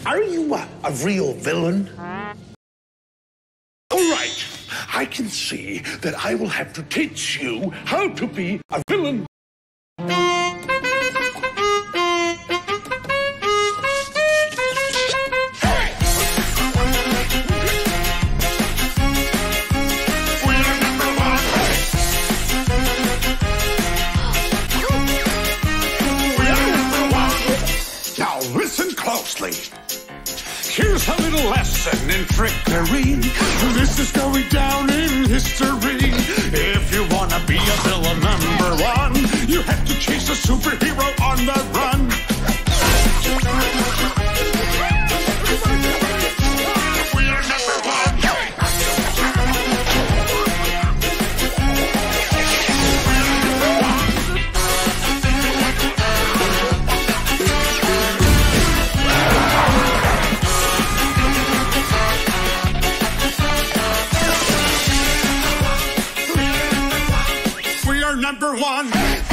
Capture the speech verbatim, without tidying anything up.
Are you a, a real villain? All right. I can see that I will have to teach you how to be a villain. Closely. Here's a little lesson in trickery. This is going down in history. If you want to be a villain number one, you have to chase a superhero on the run. We are number one. Number one.